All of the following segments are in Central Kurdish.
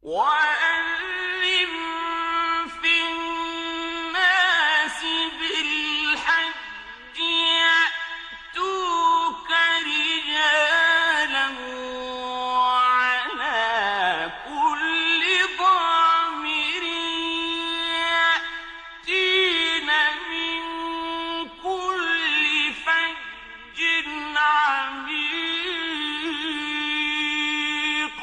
وأذن في الناس بالحج يأتوك رجالا وعلى كل ضامر يأتين من كل فج عميق.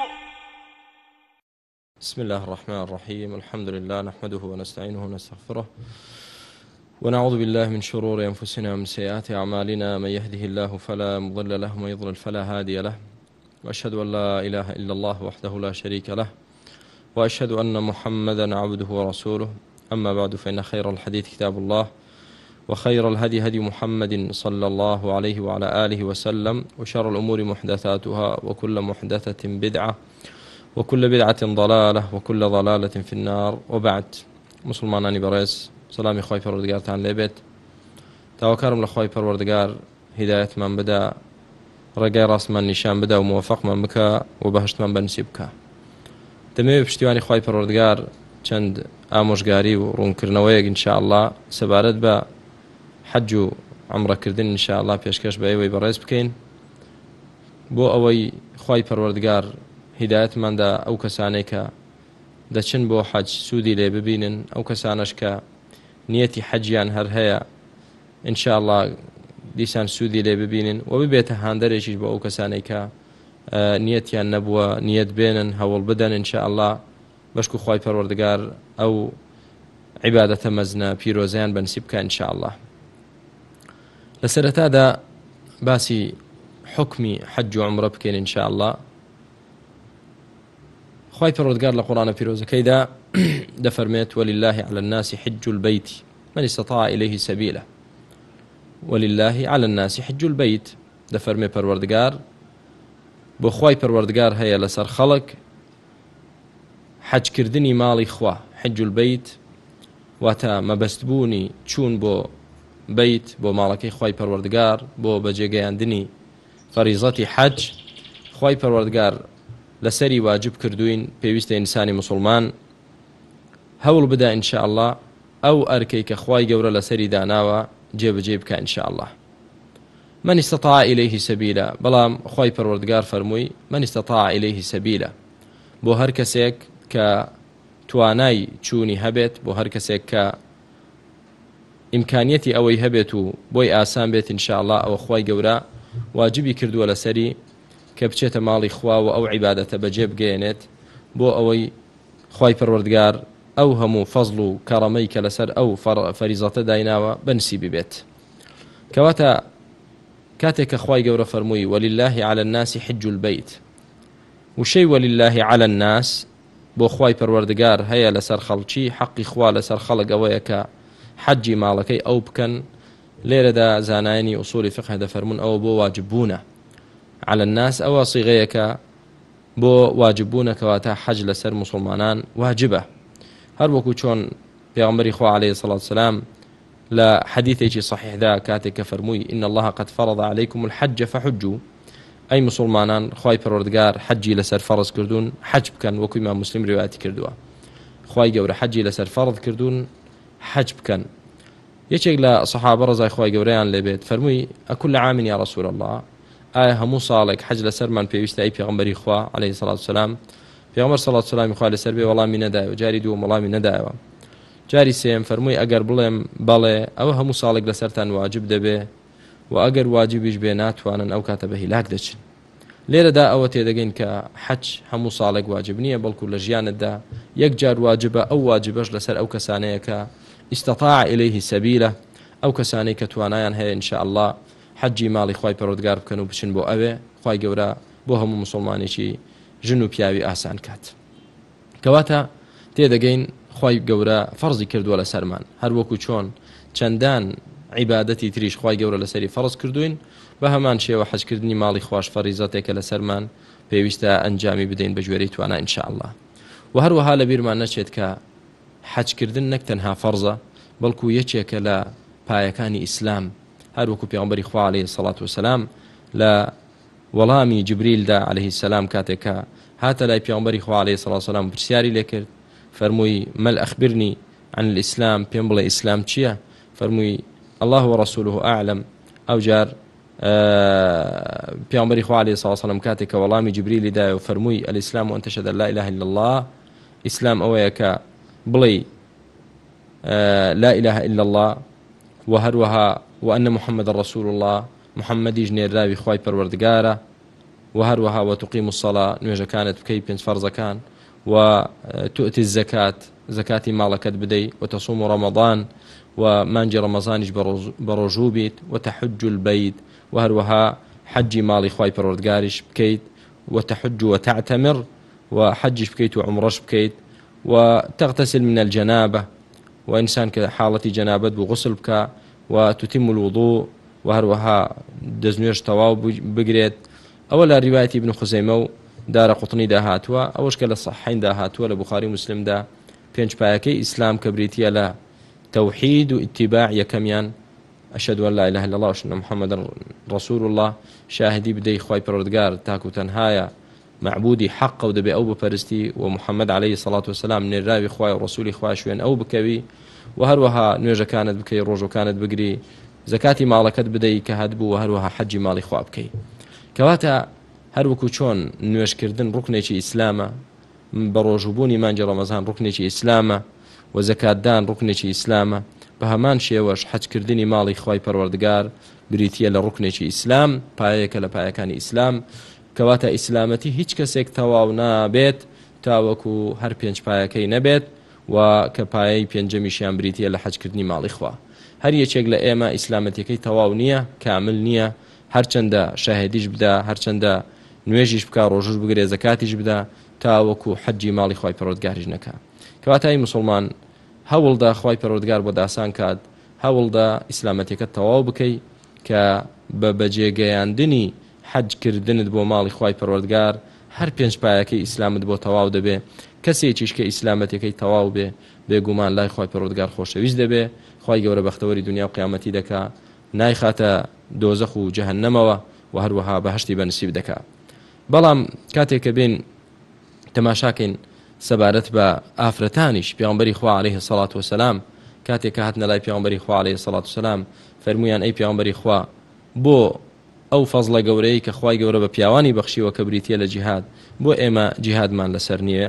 بسم الله الرحمن الرحيم. الحمد لله نحمده ونستعينه ونستغفره ونعوذ بالله من شرور أنفسنا ومن سيئات أعمالنا. من يهده الله فلا مضل له ومن يضلل فلا هادي له، وأشهد أن لا إله إلا الله وحده لا شريك له، وأشهد أن محمدا عبده ورسوله. أما بعد، فإن خير الحديث كتاب الله، وخير الهدي هدي محمد صلى الله عليه وعلى آله وسلم، وشر الأمور محدثاتها، وكل محدثة بدعة، وكل بدعة ضلالة، وكل ضلالة في النار. وبعد، مسلمانانی بەڕێز، سلامی خۆی پەروەردگارتان لێبێت. تاوەکارم لە خۆی پەروەردگار هیدایەتمان بدا، ڕێگای ڕاستمان نیشان بدا و موفقمان بکە و بەهشتمان بەنسیب بکە. دەمەوێت پشتیوانی خۆی پەروەردگار چەند ئامۆژگاری و ڕوونکردنەوەیەک ئینشاءالله سەبارەت بە حەج و عومرەکردن ئینشاءالله پێشکەش بە ئێوەی بەڕێز بکەین، بۆ ئەوەی خۆی پەروەردگار هیدایەتماندا ئەو کەسانەی کە دەچن بۆ حەج سوودی لێ ببینن، ئەو کەسانەش کە نیەتی حەجیان هەر هەیە ئینشاءالله دیسان سوودی لێ ببینن، و ببێتە هاندەرێکیش بۆ ئەو کەسانەی کە نیەتیان نەبووە نیەت بێنن، هەوڵ بدەن ئینشاءالله بەشک و خۆی پەروەردگار ئەو عیبادەتە مەزنە پیرۆزەیان بەنسیب بکە ئینشاءالله. لە سەرەتادا باسی حکمی حەج و عومرە بکەین ئینشاءالله. خۆی پەروەردگار لە قورئانە پیرۆزەکەیدا دەفەرمێت: ولله على الناس حج البيت من استطاع إليه سبيلا. ولله على الناس حج البيت، دەفەرمێ پەروەردگار بۆ خۆی پەروەردگار هەیە لەسەر خەڵک حەجکردنی ماڵی خوا. حج البيت واتە مەبەستبوونی چوون بۆ بیت، بۆ ماڵەکەی خۆی پەروەردگار، بۆ بەجێگەیاندنی فەریزەتی حەج. خۆی پەروەردگار لەسەری واجب کردوین، پێویستە ئینسانی مسلمان هەوڵ بدا ئینشاءالله ئەو ئەرکەی کە خوای گەورە لەسەری داناوە جێبەجێ بکە ئینشاءالله. من استطاع إليه سبيلا، بەڵام خوای پەروەردگار فەرمووی من استطاع إليه سبيلا، بۆ هەر کەسێک کە توانای چوونی هەبێت، بۆ هەر کەسێک کە ئیمکانیەتی ئەوەی هەبێت و بۆی ئاسان بێت ئینشاءالله ئەوە خوای گەورە واجبی کردووە لەسەری کە بچێتە ماڵی خوا و ئەو عیبادەتە بەجێ بگەێنێت، بۆ ئەوەی خوای پەروەردگار ئەو هەموو فەزڵ و کەڕەمەی کە لەسەر ئەو فەریزەتە دایناوە بەنسی ببێت. کەواتە کاتێک کە خوای گەورە فەرمووی ولله على الناس حج البيت، وشەی ولله على الناس بۆ خوای پەروەردگار هەیە لەسەر خەڵکی، حەقی خوا لەسەر خەڵک ئەوەیە کە حەجی ماڵەکەی ئەو بکەن. لێرەدا زانایانی ئوسولی فقه دەفەرمون ئەوە بۆ واجببوونە. على الناس ئەوە صیغەیەکە بۆ واجببوونە، کەواتە حەج لەسەر مسلمانان واجبە. هەر وەکو چۆن پێغەمبەری خوا عليه الصلاة والسلام لە حەدیثێکی صحیحدا کاتێک کە فەرمووی إن الله قد فرض عليكم الحج فحجوا، ئەی مسلمانان خوای پەروەردگار حەجی لەسەر فەرض کردوون، حەج بکەن. وەکو ئیمام مسلم ڕیواەتی کردووە، خوای گەورە حەجی لەسەر فەرض کردوون، حەج بکەن. یەکێک لە سەحابە ڕەزای خوای گەورەیان لێبێت فەرمووی ئەکل عام یا رسول الله، ئایا هەموو ساڵێک حەج لەسەرمان پێویستە ئەی پێغەمبەری خوا عليه الصلاة والسلام؟ پێغەمبەر صلی الله علیه و سلم خوا لەسەر بێ وەڵامی نەدایەوە، جاری دووەم وەڵامی نەدایەوە. جاری سێم فەرمووی ئەگەر بڵێم بەڵێ ئەوە هەموو ساڵێک لەسەرتان واجب دەبێ، و ئەگەر واجبیش بێ ناتوانن ئەو کاتە بە هیلاک دەچن. لێرەدا ئەوە تێدەگەین کە حەج هەموو ساڵێک واجب نییە، بەڵکو لە ژیانتدا یەک جار واجبە. ئەو واجبەش لەسەر ئەو کەسانەیە کە استطاع إليه سبيلا، ئەو کەسانەی کە توانایان هەیە ئینشاءالله حەجی ماڵی خوای پەروەردگار بکەن و بچن بۆ ئەوێ، خوای گەورە بۆ هەموو مسلمانێکی ژن و پیاوی ئاسان کات. کەواتە تێدەگەین خوای گەورە فەرزی کردووە لەسەرمان، هەر وەکو چۆن چەندان عیبادەتی تریش خوای گەورە لەسەری فەرز کردوین، بە هەمان شێوە حەجکردنی ماڵی خوش فەریزەتێکە لەسەرمان پێویستە ئەنجامی بدەین بە ژێرەی توانە ئینشاءالله. و هەروەها لە بیرمان نەچێت کە حەجکردن نەک تەنها فەرزە، بەڵکو یەکێکە لە پایەکانی ئیسلام. هەر وەکو پێغەمبەری خوا عەلەیهی سەڵات وسەلام لە وەڵامی جبریلدا عەلەیهی سەلام کاتێک کە هاتە لای پێغەمبەری خوا عەلەیهی سەڵاتو وسەلام پرسیاری لێ کرد فەرمووی مەل ئەخبرنی عن الإسلام پێم بڵێ ئیسلام چییە فەرمووی الله ورسوله أعلم ئەو جار پێغەمبەری خوا عەلەیهی سەڵاتو وسەلام کاتێک کە وەڵامی جیبریلی دایە و فەرمووی الإسلام أن تشهد أن لا إله إلا الله ئیسلام ئەوەیە کە بڵێ لا إله إلا الله وهروها وأن محمد رسول الله محمدی ژنێراوی خوای پەروەردگارە وهروها وتقيم الصلاة نوێژەکانت بکەی پێنج فەرزەکان وتؤتي الزكاة زكاة مالكت بدي وتصوم رمضان ومانجي رمضانش بروجو بيت وتحج البيت وهروها حجي مالي خواي پروردگارش بكيت وتحج وتعتمر وحجش بكيت وعمرش بكيت وتغتسل من الجنابة وإنسان كحالة جنابة بغسل بك وتتم الوضوء وهروها دزنوش تواو بقريت أولا رواية ابن خزيمة دار قطني داهاتوا أوش كلا صحين داهاتوا لبخاري مسلم دا بينج بايكي إسلام كبريتيا لا توحيد واتباع يكميان أشهد أن لا إله إلا الله وأن محمد رسول الله شاهدي بدي خواي پروردگار تاكو تنهايا معبودي حق ودبي أو بپرستي ومحمد عليه الصلاة والسلام من الراوي خواي ورسولي خواي شوين أو بكوي وهروها نوجة كانت بكي روجو كانت بقري زكاتي مالكت بدي كهدبو وهروها حجي مالي خوا بكي كواتا هەروەکو چۆن نوێژکردن ڕوکنێکی ئیسلامە بەڕۆژوبوونی مانجی ڕەمەزان ڕوکنێکی ئیسلامە و زەکاتدان ڕوکنێکی ئیسلامە بە هەمان شێوەش حەجکردنی ماڵی خوای پەروەردگار بریتیە لە ڕوکنێکی ئیسلام پایەیەکە لە پایەکانی ئیسلام کەواتە ئیسلامەتی هیچ کەسێک تەواو نابێت تاوەکو هەر پێنج پایەکەی نەبێت و کە پایەی پێنجەمیشیان بریتیە لە حەجکردنی ماڵی خوا هەر یەکێک لە ئێمە ئیسلامەتیەکەی تەواو نییە کامل نییە هەرچەندە شاهێدیش بدا هەرچەندە نوێژیش بکە ڕۆژوش بگرێ زەکاتیش بدا تاوەکو حەجی ماڵی خوای پەروەردگاریش نەکا کەواتای مسلمان هەوڵدا خوای پەروەردگار بۆ داسان کات هەوڵدا ئیسلامەتیەکەت تەواو بکەی کە بە بەجێگەیاندنی حەجکردنت بۆ ماڵی خوای پەروەردگار هەر پێنج پایەکەی ئیسلامت بۆ تەواو دەبێ کەسێکیش کە ئیسلامەتیەکەی تەواو بێ بێگومان لای خوای پەروەردگار خۆشەویست دەبێ خوای گەورە بەختەوەری دنیا و قیامەتی دەکا نایخاتە دۆزەخ و جەهەنەمەوە و هەروەها بەهەشتی بەنسیب دەکا بەڵام کاتێک کە بین تەماشاکەین سەبارەت بە ئافرەتانیش پێغەمبەری خوا عەلەیهی سەڵاتو وسەلام کاتێک کە هاتنە لای پێغەمبەری خوا عەلەیهی سەڵاتو وسەلام فەرموویان ئەی پێغەمبەری خوا بۆ ئەو فەزڵە گەورەی کە خوای گەورە بە پیاوانی بەخشیوە کە بریتیە لە جیهاد بۆ ئێمە جیهادمان لەسەر نییە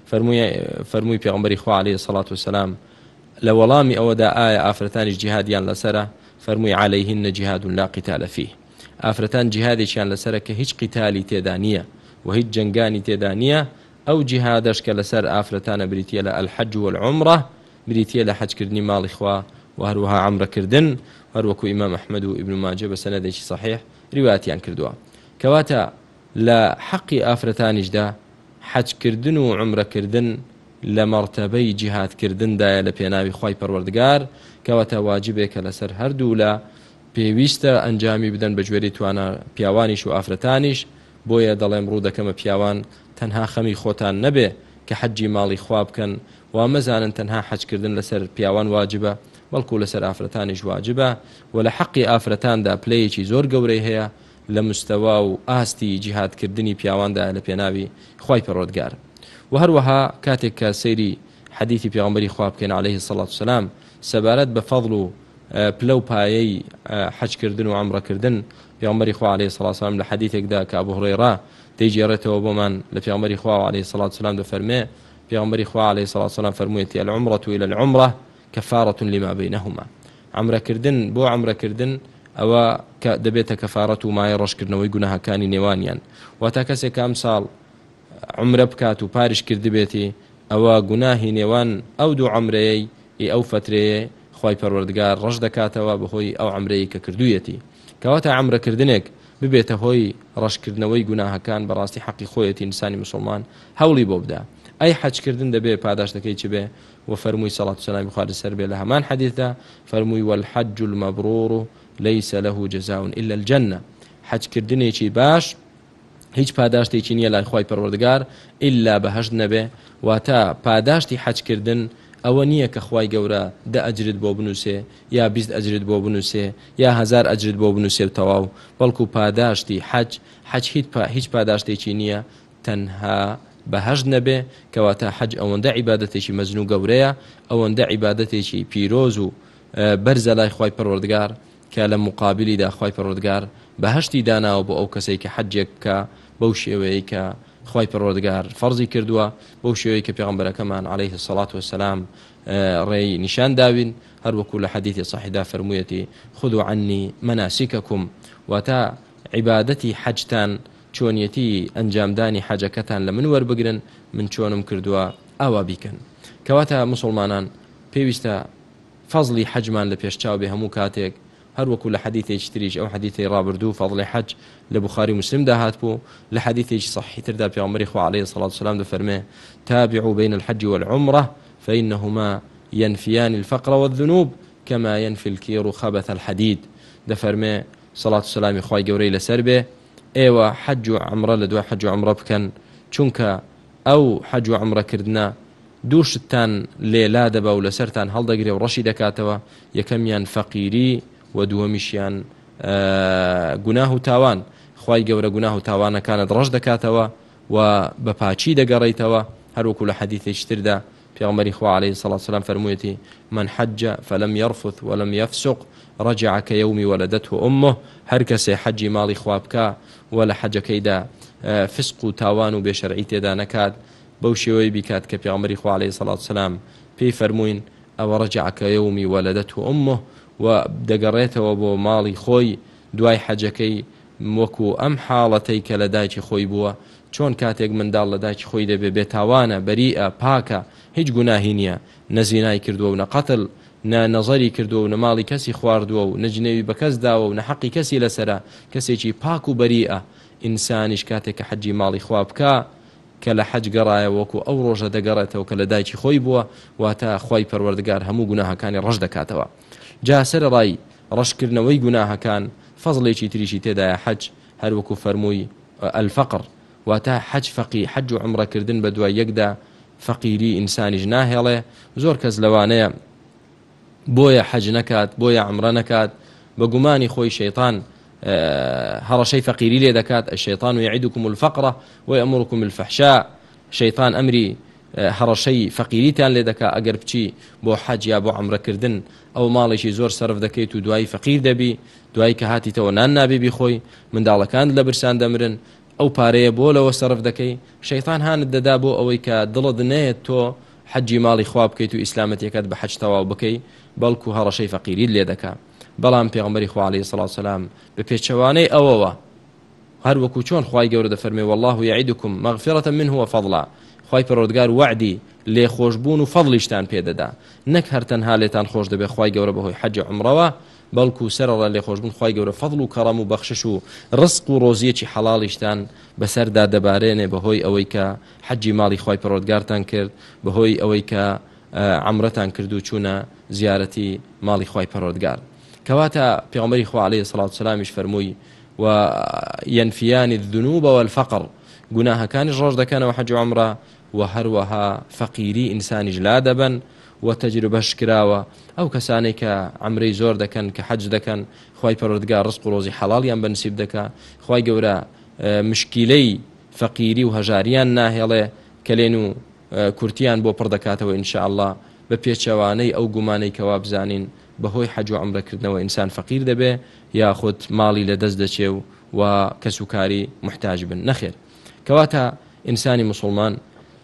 فەرمووی پێغەمبەری خوا عەلەیهی سەڵاتو وسەلام لە وەڵامی ئەوەدا ئایا ئافرەتانیش جیهادیان لەسەرە فەرمووی عەلەیهن جیهاد لا قتال فيه ئافرەتان جیهادێکیان لەسەرە کە هیچ قیتالی تێدا نییە و هیچ جەنگانی تێدا نییە ئەو جیهادەش کە لەسەر ئافرەتانە بریتیە لە الحەج والعومرە بریتیە لە حەجکردنی ماڵی خوا و هەروەها عومرەکردن هەروەکو ئیمام ئەحمەد و ئیبن ماجە بە سەنەدێکی صحیح ریوایەتیان کردووە کەواتە لە حەقی ئافرەتانیشدا حەجکردن و عومرەکردن لە مەرتەبەی جیهادکردندایە لە پێناوی خوای پەروەردگار کەواتە واجبێکە لەسەر هەردوو لە پێویستە ئەنجامی بدەن بە گوێرەی توانە پیاوانیش و ئافرەتانیش بۆیە دەڵێم ڕوو دەکەمە پیاوان تەنها خەمی خۆتان نەبێ کە حەجی ماڵی خوا بکەن و مەزانن تەنها حەجکردن لەسەر پیاوان واجبە بەڵکو لەسەر ئافرەتانیش واجبە و لە حەقی ئافرەتاندا پلەیەکی زۆر گەورەی هەیە لە مستەوا و ئاستی جیهادکردنی پیاواندا لە پێناوی خوای پەروەردگار و هەروەها کاتێک کە سەیری حەدیثی پێغەمبەری خوا بکەین عەلەیهی سەڵاتو وسەلام سەبارەت بە فەضڵ و پلە و پایەی حەجکردن و عومرەکردن پێغەمبەری خوا عەلەیهی سەڵاتو وسەلام لە حەدیثێکدا کە ئەبوو هورەیرە دەیگێڕێتەوە بۆمان لە پێغەمبەری خوا عەلەیهی سەڵاتو وسەلام دەفەرمێ پێغەمبەری خوا عەلەیهی سەڵاتو وسەلام فەرموویەتی العومرەة إلى العومرة كفارة لما بينهما عومرەکردن بۆ عومرەکردن ئەوە دەبێتە کەفارەت و مایە ڕەشکردنەوەی گوناهەکانی نێوانیان واتە کەسێک ئەم ساڵ عومرە بکات و پاریش کردبێتی ئەوە گوناهی نێوان ئەو دوو عومرەیەی ئەو فترەیە خوای پەروەردگار ڕەش دەکاتەوە بەهۆی ئەو عومرەیە کە کردوویەتی کەواتە عومرەکردنێک ببێتە هۆی ڕەشکردنەوەی گوناهەکان بەڕاستی حەقی خۆیەتی ئینسانی مسلمان هەوڵی بۆ بدا ئەی حەجکردن دەبێ پاداشتەکەی چ بێ و فەرمووی سەڵات و سەلامی خوا لەسەر بێ لە هەمان حەدیثدا فەرمووی والحەج المەبرور ليس له جزاء إلا الجنة حەجکردنێکی باش هیچ پاداشتێکی نییە لای خوای پەروەردگار ئیلا بەهەشت نەبێ واتە پاداشتی حەجکردن ئەوە نییە کە خوای گەورە 10 ئەجرت بۆ بنووسێ یا 20 ئەجرت بۆ بنووسێ یا 1000 ئەجرت بۆ بنووسێ تەواو بەڵکو پاداشتی حەج هیچ پاداشتێکی نییە تەنها بەهەشت نەبێ کەواتە حەج ئەوەندە عیبادەتێکی مەزن و گەورەیە ئەوەندە عیبادەتێکی پیرۆز و بەرزە لای خوای پەروەردگار کە لە مقابلیدا خوای پەروەردگار بەهەشتی داناوە بۆ ئەو کەسەی کە حەجێک بکە بەو شێوەیە کە خوای پەروەردگار فەرزی کردووە بەو شێوەیە کە پێغەمبەرەکەمان عەلەیهی السەڵات وەسەلام ڕێی نیشان داوین هەروەکو لە حەدیثی صحیحدا فەرموویەتی خذوا عنی مناسککم واتە عیبادەتی حەجتان چۆنیەتی ئەنجامدانی حەجەکەتان لە من وەربگرن من چۆنم کردووە ئاوا بیکەن کەواتە مسلمانان پێویستە فەزلی حەجمان لە پێشچاو بێ هەموو کاتێک هەروەکو لە حەدیثێکی تریش ئەو حەدیثەی ڕابردوو فەضلی حەج لە بوخاری مسلم داهات بوو لە حەدیثێکی صحیحتردا پێغەمبەری خوا عەلەیهی الصەڵاة وەسەلام دەفەرمێ تابعوا بين الحج والعمرة فإنهما ينفيان الفقر والذنوب كما ينفي الكير خبث الحديد دەفەرمێ سەڵات و سەلامی خوای گەورەی لەسەر بێ ئێوە حەج و عەمرە لە دوای حەج و عەمرە بکەن چونکە ئەو حەج و عەمرەکردنە دوو شتتان لێلا دەبا و لەسەرتان هەڵدەگرێ و ڕەشی دەکاتەوە یەکەمیان فەقیری و دووەمیشیان گوناه و تاوان خوای گەورە گوناه و تاوانەکانت ڕەش دەکاتەوە و بە پاچی دەگەڕێیتەوە هەروەکو لە حەدیثێکی تردا پێغەمبەری خوا عەلەیهی الصەڵاة وەسەلام فەرموویەتی من حەجە فەلەم یەرفث وەلەم یەفسق رجع كيوم ولدته أمه هر کەسێ حەجی ماڵی خوا بکە و لە حەجەکەیدا فسق و تاوان و بێشەرعی تێدا نەکات بەو شێوەی بیکات کە پێغەمبەری خوا عەلەیهی الصەڵاة وەسەلام پێی فەرمووین ئەوە رجع كيوم ولدته أمه و دەگەڕێتەوە بۆ ماڵی خۆی دوای حەجەکەی وەکو ئەم حاڵەتەی کە لە دایکی خۆی بووە چۆن کاتێک منداڵ لە دایکی خۆی دەبێ بێتاوانە بەریئە پاکە هیچ گوناهی نییە نەزینای کردووە و نەقەتڵ نەزەری کردووە و نەماڵی کەسی خواردووە و نەجنێوی بە کەس داوە و نەحەقی کەسی لەسرە کەسێکی پاک و بەریئە ئینسانیش کاتێک کە حەجی ماڵی خوا بکە کە لە حەج گەڕایە وەکو ئەو ڕۆژە دەگەڕێتەوە کە لە دایکی خۆی بووە واتە خوای پەروەردگار هەموو گوناهەکانی ڕەش دەکاتەوە جا سەرەڕای ڕەشکردنەوەی گوناهەکان فەزڵێکی تریشی تێدایە حەج هەروەکو فەرمووی الفەقر واتە حەج و عومڕەکردن بە دوای یەکدا فەقیری ئینسانیش ناهێڵێ زۆر کەس لەوانەیە بۆیە حەج نەکات بۆیە عومڕە نەکات بە گومانی خۆی شەیطان هەڕەشەی فەقیری لێ دەکات الشەیطان یعیدکم الفەقرە ویەمرکم بالفەحشاء شەیطان ئەمری هەڕەشەی فەقیریتان لێ دەکات ئەگەر بچی بۆ حەج یا بۆ عومڕەکردن ئەو ماڵێکی زۆر سەرف دەکەیت و دوایی فەقیر دەبی دوایی کە هاتیتەوە نان نابێ بیخۆی منداڵەکان لە برسان دەمرن ئەو پارەیە بۆ لەوە سەرف دەکەی شەیطان هانت دەدا بۆ ئەوەی کە دڵت نەیەت تۆ حەجی ماڵی خوا بکەیت و ئیسلامەتیەکەت بە حەج تەواو بکەی بەڵکو هەڕەشەی فەقیریت لێ دەکات بەڵام پێغەمبەری خوا عەلەیهی الصەڵاة وەسەلام بە پێچەوانەی ئەوەوە هەروەکو چۆن خوای گەورە دەفەرمێ والله یعیدکم مەغفرة منه وفضلا خوای پەروەردگار وعدی لێخۆشبوون و فەضلیشتان پێدەدا نەک هەر تەنها لێتان خۆش دەبێ خوای گەورە بەهۆی حەج و عومڕەوە بەڵکو سەرەڕا لێخۆشبوون خوای گەورە فەضل و کەڕەم و بەخشش و ڕزق و ڕۆزیەکی حەڵاڵیشتان بەسەردا دەبارێنێ بەهۆی ئەوەی کە حەجی ماڵی خوای پەروەردگارتان کرد بەهۆی ئەوەی کە عومڕەتان کرد و چوونە زیارەتی ماڵی خوای پەروەردگار کەواتە پێغەمبەری خوا عەلەیهی الصەڵاة وەسەلام فەرمووی و ينفيان الذنوب والفقر گوناهەکانیش ڕۆژ دەکەنەوە حەج و عومڕە و هەروەها فەقیری ئینسانیش لا دەبن و تەجروبەش کراوە ئەو کەسانەی کە عومرەی زۆر دەکەن کە حەج دەکەن خوای پەروەردگار ڕزق و ڕۆزی حەڵاڵیان بەنسیب دەکات خوای گەورە مشکیلەی فەقیری و هەژاریان ناهێڵێ کەلێن و کورتیان بۆ پڕ دەکاتەوە ئینشاءالله بە پێچەوانەی ئەو گومانەی کەوا بزانین بەهۆی حەج و عومڕەکردنەوە ئینسان فەقیر دەبێ یاخود ماڵی لە دەست دەچێ و کەسوکاری محتاج بن نەخێر کەواتە ئینسانی مسلمان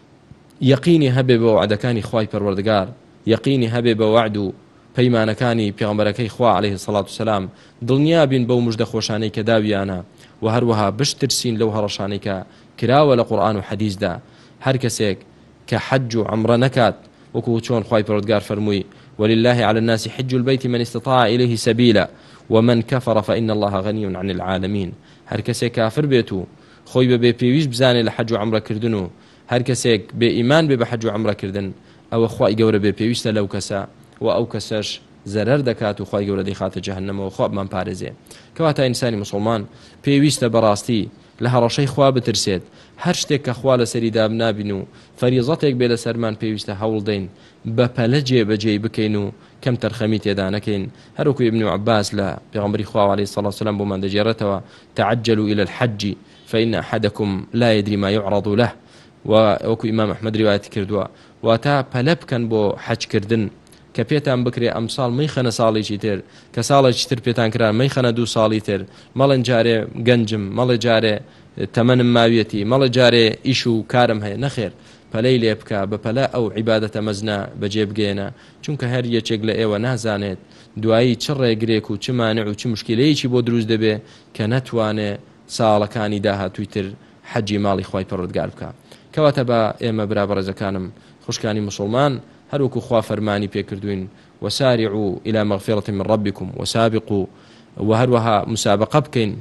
یەقینی هەبێ بە وعدەکانی خوای پەروەردگار یەقینی هەبێ بە وعد و پەیمانەکانی پێغەمبەرەکەی خوا عەلەیهی الصەڵاة وەسەلام دڵنیا بین بەو موژدە خۆشانەی کە داویانە و هەروەها بشترسین لەو هەڕەشانەی کە کراوە لە قورئان و حەدیثدا هەر کەسێک کە حەج و عومڕە نەکات وەکو چۆن خوای پەروەردگار فەرمووی ولله على الناس حج البيت من استطاع إليه سبيلا ومن كفر فإن الله غني عن العالمين هر کەسێک کافر بێت و خۆی بەبێ پێویست بزانێت لە حەج و عومڕەکردن و هەر کەسێک بێ ئیمان بێ بە حەج و عومڕەکردن ئەوە خوای گەورە بێ پێویستە لەو کەسە و ئەو کەسەش زەرەر دەکات و خوای گەورە دەیخاتە جەهەنەمەوە خوا بمان پارێزێ کەواتە ئینسانی مسلمان پێویستە بەڕاستی لە هەڕەشەی خوا بترسێت هەر شتێک کە خوا لەسەری دابنابین و فەریزەتێک بێ لەسەرمان پێویستە هەوڵ دەین بە پەلە جێبەجێی بکەین و كم ترخەمی تێدا نەکەین. هەروەکو ابن عباس لە پێغەمبەری خوا عەلەیهی سەڵاتو وسەلام بۆمان دەجێڕێتەوە تعجلوا إلى الحج فإن أحدكم لا يدري ما يعرض له، وەکو ئیمام ئەحمەد ریوایەتی کردووە واتە پەلە بکەن بۆ حەجکردن کە پێتان بکرێ ئەم ساڵ مەیخەنە ساڵێکی تر، کە ساڵێکی تر پێتان کرا مەیخەنە 2 ساڵی تر، مەڵێن جارێ گەنجم، مەڵێ جارێ تەمەنم ماویەتی، مەڵێ جارێ ئیش و کارم هەیە. نەخێر، پەلەی لێ بکە، بە پەلە ئەو عیبادەتە مەزنە بەجێ بگێنە، چونکە هەر یەکێک لە ئێوە نازانێت دوایی چ ڕێگرێک و چ مانع و چ مشکلەیەکی بۆ دروست دەبێ کە نەتوانێ ساڵەکانی داهاتووی تر حەجی ماڵی خوای پەروەردگار بکە. کەواتە بە ئێمە برا بەڕێزەکانم خوشکانی مسلمان هەروەکو خوا فەرمانی پێکردوین وسارعوا إلى مغفرة من ربكم وسابقوا، وهروها مسابقة بکەین،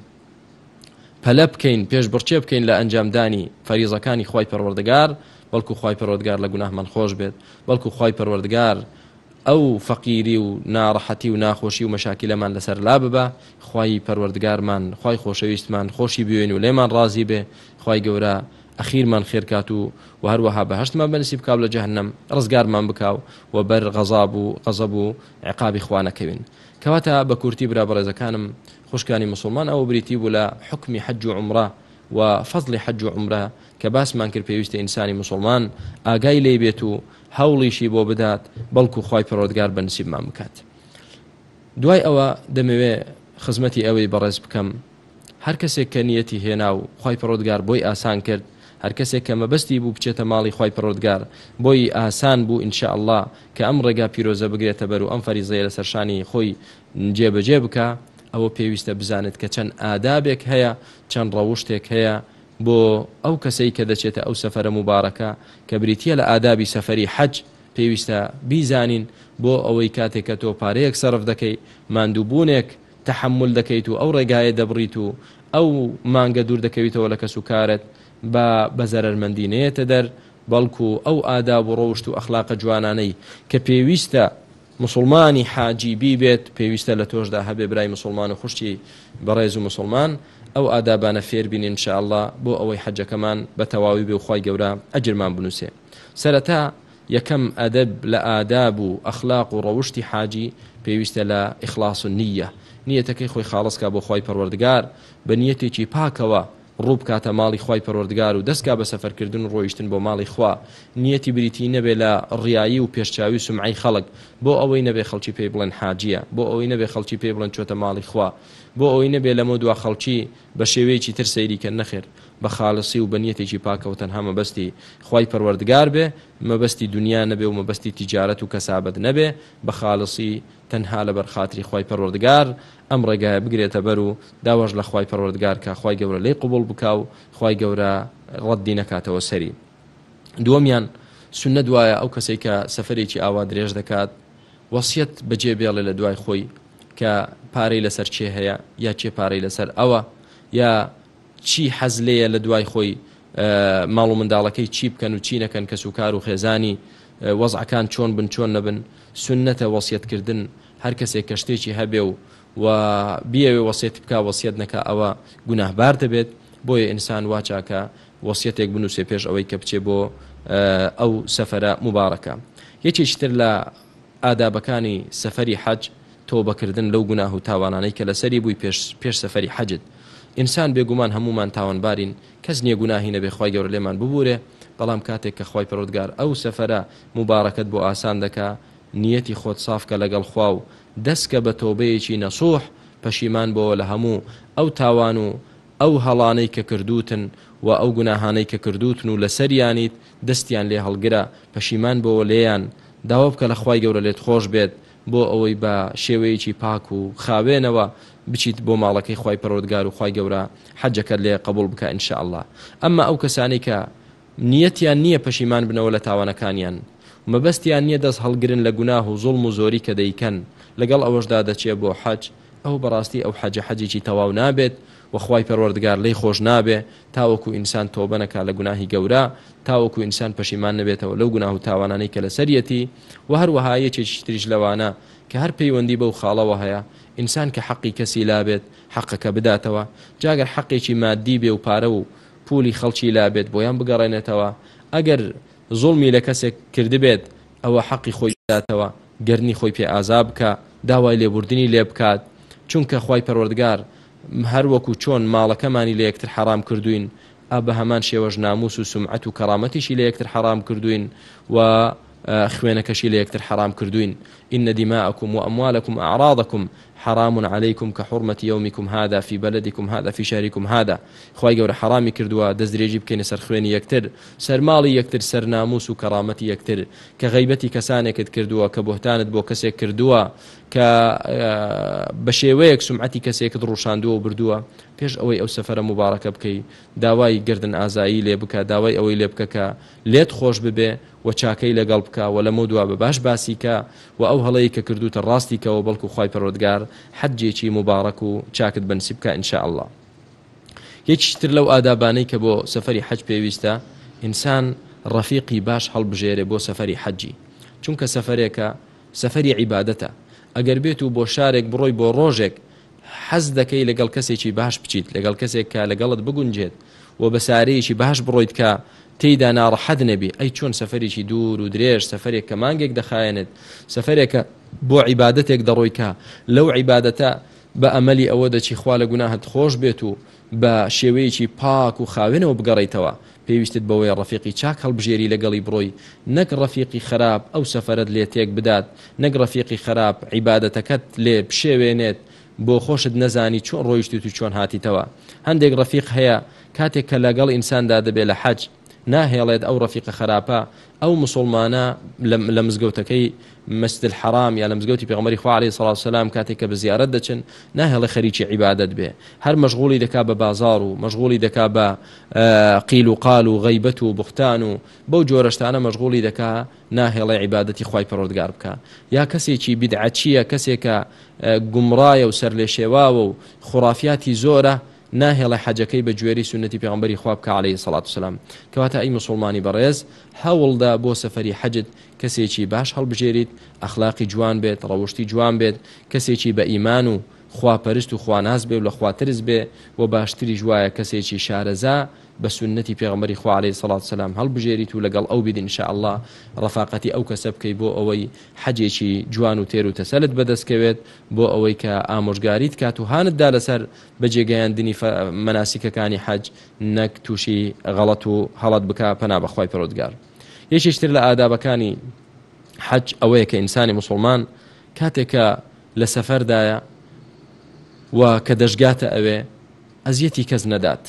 پەلە بکەین، پێش بڕچێ بکەین لە ئەنجامدانی فەریزەکانی خوای پەروەردگار، بەڵکو خوای پەروەردگار لە گوناهمان خۆش بێت، بەڵکو خوای پەروەردگار ئەو فەقیری و ناڕەحەتی و ناخۆشی و مەشاکلەمان لەسەر لا ببە، خوای پەروەردگارمان، خوای خۆشەویستمان خۆشی بوێن و لێمان ڕازی بێ، خوای گەورە ئەخیرمان خێرکات و هەروەها بەهەشتمان بەنسیب بکاو لە جەهەنەم، ڕزگارمان بکاو و بەر غەزاب و عقابی خوا نەکەوین. کەواتە بە کورتی برا بەڕێزەکانم خوشکانی مسلمان ئەوە بریتی بوو لە حکمی حەج و عومرە و فەزلی حەج و عومرە کە باسمان کرد پێویستە ئینسانی مسلمان ئاگای لێ بێت و هەوڵیشی بۆ بدات، بەڵکو خوای پەروەردگار بەنسیبمان بکات. دوای ئەوە دەمەوێت خزمەتی ئەوەی بەڕێز بکەم هەر کەسێک کە نیەتی هێنا و خوای پەروەردگار بۆی ئاسان کرد، هەر کەسێک کە مەبەستی بوو بچێتە ماڵی خوای پەروەردگار بۆی ئاسان بوو ئینشاء الله کە ئەم ڕێگا پیرۆزە بگرێتە بەر و ئەم فەریزەیە لەسەر شانی خۆی جێبەجێ بکە، ئەوە پێویستە بزانێت کە چەند ئادابێک هەیە، چەند ڕەوشتێک هەیە بۆ ئەو کەسەی کە دەچێتە ئەو سەفەرە مبارەکە کە بریتیە لە ئادابی سەفەری حەج پێویستە بیزانین بۆ ئەوەی کاتێک کە تۆ پارەیەک سەرف دەکەی، ماندووبوونێک تەحمل دەکەیت و ئەو ڕێگایە دەبڕیت و ئەو مانگە دوور دەکەویتەوە لە کەس و کارت بە زەرەرمەندی نێتە دەر، بەڵکو ئەو ئاداب و ڕەوشت و ئەخلاقە جوانانەی کە پێویستە مسلمانی حاجی بیبێت پێویستە لە تۆشدا هەبێ برای مسلمان و خوشتی بەڕێز و مسلمان، ئەو ئادابانە فێر بین ئینشاء الله بۆ ئەوەی حەجەکەمان بە تەواوی بێ و خوای گەورە ئەجرمان بنووسێ. سەرەتا یەکەم ئەدەب لە ئاداب و ئەخلاق و ڕەوشتی حاجی پێویستە لە ئیخلاص النیە، نیەتەکەی خۆی خاڵسکا بۆ خوای پەروەردگار بە نیەتێکی پاکەوە ڕوو بکاتە ماڵی خوای پەروەردگار و دەستکا بە سەفەرکردن و ڕۆیشتن بۆ ماڵی خوا، نیەتی بریتی نەبێ لە ڕیایی و پێشچاوی و سمعی خەڵک، بۆ ئەوەی نەبێ خەڵکی پێی بڵێن حاجیە، بۆ ئەوەی نەبێ خەڵکی پێی بڵێن چۆتە ماڵی خوا، بۆ ئەوەی نەبێ لەمە دوا خەڵکی بە شێوەیەکی تر سەیریکە، نەخێر بە خاڵسی و بە نیەتێکی پاکەوە تەنها مەبەستی خوای پەروەردگار بێ، مەبەستی دنیا نەبێ و مەبەستی تیجارەت و کەسابەت نەبێ، بە خاڵسی تەنها لەبەر خاتری خوای پەروەردگار ئەم ڕێگایە بگرێتە بەر و داواش لە خوای پەروەردگار کە خوای گەورە لێی قبول بکاو، خوای گەورە ڕەدی نەکاتەوە سەری. دووەمیان سونە دوایە ئەو کەسەی کە سەفەرێکی ئاوا درێژ دەکات وەسیەت بەجێ بێڵێ لە دوای خۆی کە پارەی لەسەر چێ هەیە، یا چێ پارەی لەسەر ئەوە، یا چی حەز لێیە لە دوای خۆی ماڵ و منداڵەکەی چی بکەن و چی نەکەن، کەس و کار و خێزانی وەزعەکان چۆن بن چۆن نەبن. سونەتە وەسیەتکردن، هەر کەسێک کە شتێکی هەبێ و بیەوێ وەسیەت بکە وەسیەت نەکا ئەوە گوناهبار دەبێت، بۆیە ئینسان وا چاکە وەسیەتێک بنووسێ پێش ئەوەی کە بچێ بۆ ئەو سەفەرە مبارەکە. یەکێکی تر لە ئادابەکانی سەفەری حەج تۆبەکردن لەو گوناه و تاوانانەی کە لەسەری بووی پێش سەفەری حەجت. ئینسان بێگومان هەمومان تاوانبارین، کەس نییە گوناهی نەبێ خوای گەورە لێمان ببوورێ، بەڵام کاتێک کە خوای پەروەردگار ئەو سەفەرە مبارەکەت بۆ ئاسان دەکا، نیەتی خۆت سافکە لەگەڵ خوا و دەستکە بە تۆبەیەکی نەسوح، پەشیمان بۆ لە هەموو ئەو تاوان و ئەو هەڵانەی کە کردوتن و ئەو گوناهانەی کە کردوتن و لەسەریانیت دەستیان لێ هەڵگرە، پەشیمان بۆ لێیان داوا بکە لە خوای گەورە لێت خۆش بێت بۆ ئەوەی بە شێوەیەکی پاک و خاوێنەوە بچیت بۆ ماڵەکەی خوای پەروەردگار و خوای گەورە حەجەکەت لێ قبول بکە ئینشاء الله. ئەمما ئەو کەسانی کە نیەتیان نییە پەشیمان بنەوە لە تاوانەکانیان، مەبەستیان نییە دەست هەڵگرن لە گوناه و زوڵم و زۆری کە دەیکەن، لەگەڵ ئەوەشدا دەچێت بۆ حەج، ئەو بەڕاستی ئەو حەجێکی تەواو نابێت و خوای پەروەردگار لێی خۆش نابێ تاوەکو ئینسان تۆبە نەکا لە گوناهی گەورە، تاوەکو ئینسان پەشیمان نەبێتەوە لەو گوناه و تاوانانەی کە لەسەریەتی. و هەروەها یەکێکی تریش لەوانە کە هەر پەیوەندی بەو خاڵەوە هەیە، ئینسان کە حەقی کەسی لابێت حەقەکە بداتەوە، جاگەر حەقێکی مادی بێ و پارە و پولی خەڵکی لابێت بۆیان بگەڕێنێتەوە، ئەگەر زوڵمی لە کەسێک کردبێت ئەوە حەقی خۆی بداتەوە، گەرنی خۆی پێ ئازا بکە، داوای لێبوردنی لێ بکات، چونکە خوای پەروەردگار هەر وەکو چۆن ماڵەکەمانی لە یەکتر حرام کردوین، بە هەمان شێوەش ناموس و سومعەت و کەرامەتیشی لە یەکتر حرام کردوین و خوێنەکەشی لە یەکتر حرام کردوین. إن دماءكم وأموالكم وأعراضكم حرام عليكم كحرمة يومكم هذا في بلدكم هذا في شهركم هذا. خواهی گەورە حرامی کردووە دەستدرێژی بکەینە سەر خوێنی یەکتر، سەر ماڵی یەکتر، سەر ناموس و کەرامەتی یەکتر، کە غەیبەتی کەسانێکت کردووە، کە بۆهتانت بۆ کەسێک کردووە، کە بە شێوەیەک سومعەتی کەسێکت ڕوشاندووە و بردووە، پێش ئەوەی ئەو سەفەرە مبارەکە بکەی داوای گردن ئازایی لێ بکە، داوای ئەوەی لێ بکە کە لێت خۆش ببێ و چاکەی لەگەڵ بکە و لەمە دووە بە باش باسی کە و ئەو هەڵەیە کە کردوتە ڕاستی کەەوە، بەڵکو خوای پەروەردگار حەجێکی مبارەک و چاکت بەنسیب بکە ئینشاء الله. یەکیشتر لەو ئادابانەی کە بۆ سەفەری حەج پێویستە، ئینسان ڕەفیقی باش هەڵبژێرێ بۆ سەفەری حەجی، چونکە سەفەرێکە سەفەری عیبادەتە. ئەگەر بێت و بۆ شارێک بڕۆی بۆ ڕۆژێک حەز دەکەی لەگەڵ کەسێکی باش بچیت، لەگەڵ کەسێک کە لەگەڵت بگونجێت و بە سارەیەکی باش بڕۆیت کە تێیدا ناڕەحەت نەبی، ئەی چۆن سەفەرێکی دوور و درێژ، سەفەرێک کە مانگێک دەخایەنێت، سەفەرێکە بۆ عیبادەتێک دەڕۆی کە لەو عیبادەتە بە ئەمەلی ئەوە دەچی خوا لە گوناهت خۆش بێت و بە شێوەیەکی پاک و خاوێنەوە بگەڕیتەوە، پێویستت بەوەی ڕەفیقی چاک هەڵبژێری لەگەڵی بڕۆی، نەک ڕەفیقی خراپ ئەو سەفەرت لێ تێک بدات، نەک ڕەفیقی خراپ عیبادەتەکەت لێ بشێوێنێت بۆ خۆشت نەزانی چۆن ڕۆیشتیت و چۆن هاتیتەوە. هەندێک ڕەفیق هەیە کاتێک کە لەگەڵ ئینساندا دەبێت لە حەج ناهێڵێت ئەو ڕەفیقە خراپە، ئەو مسلمانە لە مزگەوتەکەی مەسجد الحرام یا لە مزگەوتی پێغەمبەری خوا عەلەیهی سەڵات وسەلام کاتێک کە بە زیارەت دەچن ناهێڵێ خەریکی عیبادەت بێ، هەر مەشغوڵی دەکا بە بازار و مەشغوڵی دەکا بە قیل و قال و غەیبەت و بوختان و بەو جۆرە شتانە مەشغوڵی دەکا، ناهێڵێ عیبادەتی خوای پەروەردگار بکە. یا کەسێکی بیدعەچیە، کەسێکە گومڕایە و سەر لێ شێواوە و خوڕافیاتی زۆرە، ناهێڵە حەجەکەی بە گوێری سنەتی پێغەمبەری خوا بکە عەلەیهی سەڵات وسەلام. کەواتە ئەی مسلمانی بەڕێز، هەوڵدا بۆ سەفەری حەجت کەسێکی باش هەڵبژێریت، ئەخلاقی جوان بێت، ڕەوشتی جوان بێت، کەسێکی بە ئیمان و خواپەرست و خواناز بێ و لە خواترز بێ و باشتری جوایە کەسێکی شارەزا بە سنەتی پێغەمبەری خوا عەلەیهی سەڵات وسەلام هەڵبژێریت و لەگەڵ ئەو بیت ئینشاء الله ڕەفاقەتی ئەو کەسە بکەی بۆ ئەوەی حەجێکی جوان و تێر و تەسەلت بەدەستکەوێت، بۆ ئەوەی کە ئامۆژگاریت کات و هانتدا لەسەر بەجێگەیاندنی مەناسیکەکانی حەج، نەک تووشی غەڵەت و هەڵەت بکە پەنا بەخوای پەروەردگار. یەکێشتر لە ئادابەکانی حەج ئەوەیە کە ئینسانی مسلمان کاتێکە لە سەفەردایە و کە دەشگاتە ئەوێ ئەزیەتی کەس نەدات،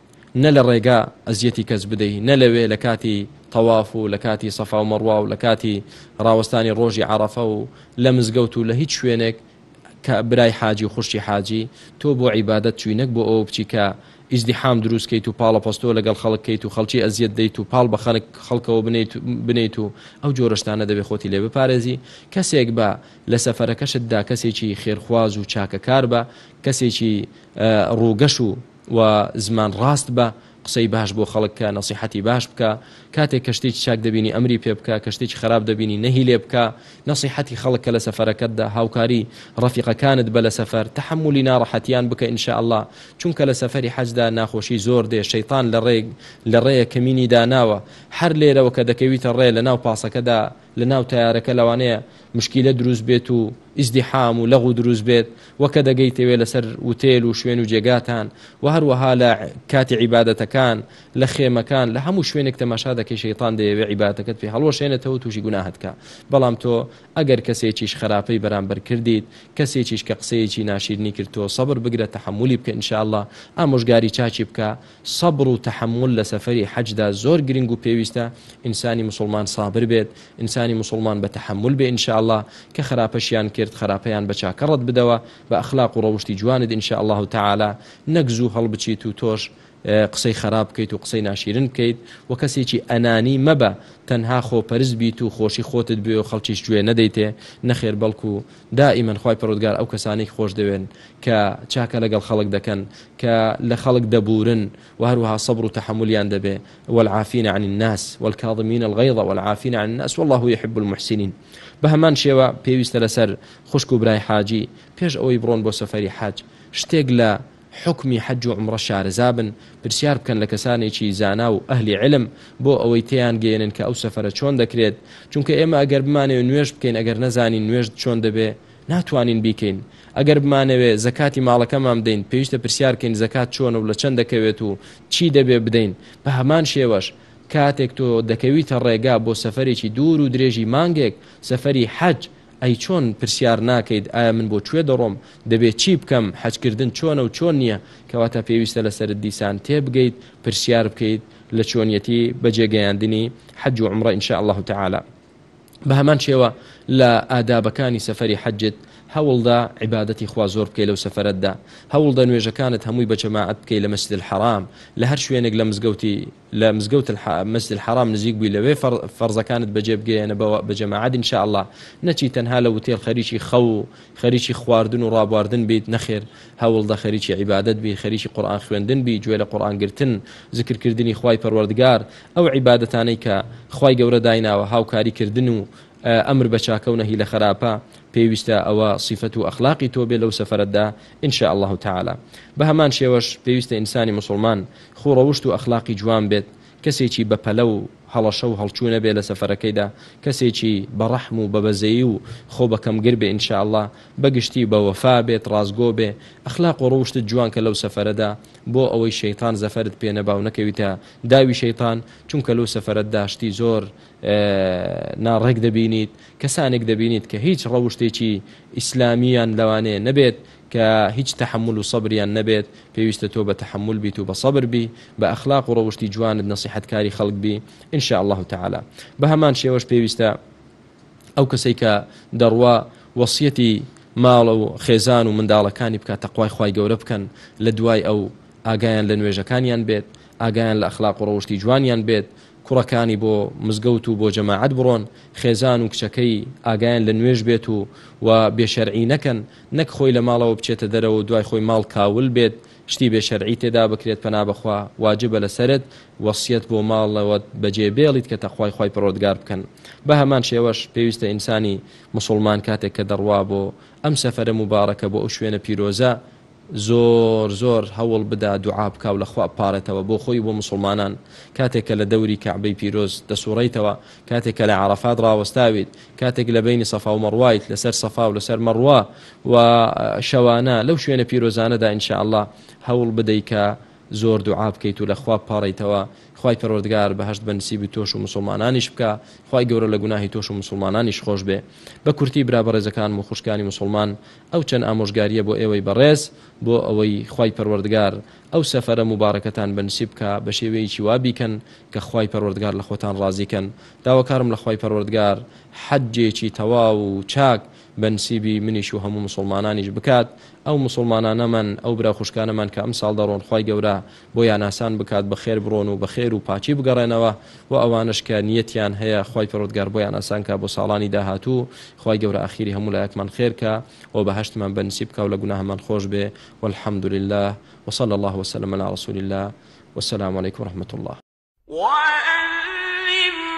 نە لە ڕێگا ئەزیەتی کەس بدەی، نە لەوێ لە کاتی تەواف و لە کاتی سەفا و مەڕوا و لە کاتی ڕاوەستانی ڕۆژی عەرەفە و لە مزگەوت و لە هیچ شوێنێک کە برای حاجی و خوشتی حاجی تۆ بۆ عیبادەت چووی، نەک بۆ ئەوە بچی کە ئیزدیحام دروستکەیت و پاڵە پەستۆ لەگەڵ خەڵک کەیت و خەڵکی ئەزیەت دەیت و پاڵ بە خەڵکەوە بنیت و ئەو جۆرەشتانە دەبێت خۆتی لێ بپارێزی. کەسێک بە لە سەفەرەکەشتدا کەسێکی خێرخواز و چاکەکار بە، کەسێکی ڕووگەش و زمان ڕاست بە، قسەی باش بۆ خەڵک کە، نەسیحەتی باش بکە، کاتێک کە شتێکی چاک دەبینی ئەمری پێ بکە، کە شتێکی خراپ دەبینی نەهی لێ بکە، نەسیحەتی خەڵک کە لە سەفەرەکەتدا، هاوکاری ڕەفیقەکانت بە لە سەفەر، تەحملی ناڕەحەتیان بکە ئینشاء الله، چونکە لە سەفەری حەجدا ناخۆشی زۆر دێ، شەیطان لە ڕێیە کەمینی داناوە، هەر لێرەوە کە دەکەویتە ڕێ لە ناو پاسەکەدا، لە ناو تایارەکە لەوانەیە مشکیلە دروست بێت و ئیزدیحام و لەغو دروست بێت، وەکە دەگەیتەوێ لەسەر وتێل و شوێن و جێگاتان و هەروەها لە کاتی عیبادەتەکان، لە خێمەکان، لە هەموو شوێنێک تەماشا دەکەی شەیطان دەیەوێ عیبادەتەکەت پێ هەڵوەشێنێتەوە تووشی گوناهت کە. بەڵام تۆ ئەگەر کەسێکیش خراپەی بەرامبەر کردیت، کەسێکیش کە قسەیەکی ناشیرنی کرد، تۆ سەبر بگرە، تەحملی بکە ئینشاء الله، ئامۆژگاری چاچی بکە. سەبر و تەحمل لە سەفەری حەجدا زۆر گرنگ و پێویستە، ئینسانی مسلمان سابر بێت، ئینسانی مسلمان بە تەحمل بێ ئینشاء الله، کە خراپەشیان کرد خراپەیان بە چاکەڕەت بدەوە، بە ئەخلاق و ڕەوشتی جوانت ئینشاء الله تعالی، نەک زوو هەڵبچیت و تۆش قسەی خراپ بکەیت و قسەی ناشیرن بکەیت و کەسێکی ئەنانی مەبە، تەنها خۆپەرست بیت و خۆشی خۆتت بێ و خەڵکیش گوێ نەدەیتێ، نەخێر بەڵکو دائیمەن خوای پەروەردگار ئەو کەسانەی خۆش دەوێن کە چاکە لەگەڵ خەڵک دەکەن، کە لە خەڵک دەبورن و هەروەها سەبر و تەحملیان دەبێ. والعافین عن الناس والكاظمین الغیظ والعافین عن الناس والله يحب المحسنین. بە هەمان شێوە پێویستە لەسەر خوشک و برای حاجی پێش ئەوەی بڕۆن بۆ سەفەری حەج شتێک لە حکمی حەج و عومرە شارەزا بن، پرسیار بکەن لە کەسانێکی زانا و ئەهلی علم بۆ ئەوەی تێیان گەێنن کە ئەو سەفەرە چۆن دەکرێت، چونکە ئێمە ئەگەر بمانەوێت نوێژ بکەین ئەگەر نەزانین نوێژ چۆن دەبێ ناتوانین بیکەین. ئەگەر بمانەوێت زەکاتی ماڵەکەمان بدەین پێویستە پرسیارکەین زەکات چۆنە و لە چەند دەکەوێت و چی دەبێ بدەین. بە هەمان شێوەش کاتێک تۆ دەکەویتە ڕێگا بۆ سەفەرێکی دوور و درێژی مانگێک سەفەری حەج، ئەی چۆن پرسیار ناکەیت ئایا من بۆ کوێ دەڕۆم، دەبێت چی بکەم، حەجکردن چۆنە و چۆن نییە، کەواتە پێویستە لەسەر دیسان تێبگەیت پرسیار بکەیت لە چۆنیەتی بەجێگەیاندنی حەج و عومرە ئینشاء الله تعالی. بە هەمان شێوە لە ئادابەکانی سەفەری حەجت هەوڵدا عیبادەتی خوا زۆر بکەی لەو سەفەرەتدا، هەوڵدا نوێژەکانت هەمووی بە جەماعەت بکەی لە مەسجد الحەرام، لە هەر شوێنێک لە مزگەوت مەسجد الحەرام نزیک بووی لەوێ فەرزەکانت بەجێ بگەیەنە بە جەماعەت ئینشاء الله، نەچی تەنها لە وتێل خەریکی خەو و خەریکی خواردن و ڕابواردن بیت، نەخێر هەوڵدا خەریکی عیبادەت بی، خەریکی قورئان خوێندن بی، گوێ لە قورئان گرتن، زیکرکردنی خوای پەروەردگار، ئەو عیبادەتانەی کە خوای گەورە دایناوە هاوکاریکردن و ئەمر بە چاکە و نەهی لە خراپە پێویستە ئەوە صیفەت و ئەخلاقی تۆ بێ لەو سەفەرەتدا ئینشاء الله تعالی. بە هەمان شێوەش پێویستە ئینسانی مسلمان خوڕەوشت و ئەخلاقی جوان بێت، کەسێکی بەپەلە و هەڵەشە و هەڵچوونە بێ لە سەفەرەکەیدا، کەسێکی بەڕەحم و بەبەزەیی و خۆ بەکەمگر بێ ئینشاء الله، بەگشتی بە وەفا بێت، ڕازگۆ بێ، ئەخلاق و ڕەوشتت جوان کە لەو سەفەرەدا بۆ ئەوەی شەیطان زەفەرت پێ نەبا و نەکەویتە داوی شەیطان، چونکە لەو سەفەرەتدا شتی زۆر ناڕێک دەبینیت، کەسانێک دەبینیت کە هیچ ڕەوشتێکی ئیسلامیان لەوانەیە نەبێت، کە هیچ تحمل و صبریان نەبێت، پێویستە تۆ بە تحمل بیت و بە صبر بی، بە ئەخلاق و ڕەوشتی جوانت نەسیحەتکاری خەڵک بی ئینشاء الله تعالی. بە هەمان شێوەش پێویستە ئەو کەسەی کە دەڕوا وەسیەتی ماڵە و خێزان و منداڵەکانی بکات تەقوای خوای گەورە بکەن، لە دوای ئەو ئاگایان لە نوێژەکانیان بێت، ئاگایان لە ئەخلاق و ڕەوشتی جوانیان بێت، کوڕەکانی بۆ مزگەوت و بۆ جەماعەت بڕۆن، خێزان و کچەکەی ئاگایان لە نوێژ بێت و بێشەرعی نەکەن، نەک خۆی لە ماڵەوە بچێتە دەرەوە و دوای خۆی ماڵ کاول بێت، شتی بێشەرعی تێدا بکرێت پەنا بەخوا، واجبە لەسەرت وەسیەت بۆ ماڵەوەت بەجێ بێڵیت کە تەخوای خوای پەروەردگار بکەن. بە هەمان شێوەش پێویستە ئینسانی مسلمان کاتێک کە دەڕوا بۆ ئەم سەفەرە مبارەکە بۆ ئەو شوێنە پیرۆزە زۆر هەوڵ بدا دوعا بکاو لە خوا پارێتەوە بۆ خۆی بۆ مسلمانان، کاتێککە لە دەوری کەعبەی پیرۆز دەسوڕیتەوە، کاتێککە لە عەرەفات ڕاوەستاویت، کاتێک لە بینی سەفا و مەڕوایت لەسەر سەفا و لەسەر مەڕوا و شەوانە لەو شوێنە پیرۆزانەدا ئینشاء الله هەوڵ بدەیت کە زۆر دوعا بکەیت و لە خوا پاڕیتەوە، خوای پەروەردگار بەهەشت بە نسیبی تۆش و مسلمانانیش بکە، خوای گەورە لە گوناهی تۆش و مسلمانانیش خۆش بێ. بە کورتی برا بەڕێزەکان و خوشکانی مسلمان، ئەو چەند ئامۆژگاریە بۆ ئێوەی بەڕێز بۆ ئەوەی خوای پەروەردگار ئەو سەفەرە مبارەکەتان بە نسیب بکە بە شێوەیەکی وا بیکەن کە خوای پەروەردگار لە خۆتان ڕازیکەن. داواکارم لە خوای پەروەردگار حەجێکی تەواو و چاک بە نسیبی منیش و هەموو مسلمانانیش بکات، ئەو مسلمانانەمان ئەو برا خوشکانەمان کە ئەم ساڵ دەڕۆن خوای گەورە بۆیان ئاسان بکات، بەخێر بڕۆن و بەخێر و پاچی بگەڕێنەوە، و ئەوانش کە نیەتیان هەیە خوای پەروەردگار بۆیان ئاسان کە بۆ ساڵانی داهاتوو، خوای گەورە ئاخیری هەموو لایەکمان خێرکە و بەهەشتمان بە نسیب بکە و لە گوناهمان خۆش بێ. والحمد لله وصلى الله وسلم على رسول الله والسلام عليكم ورحمة الله.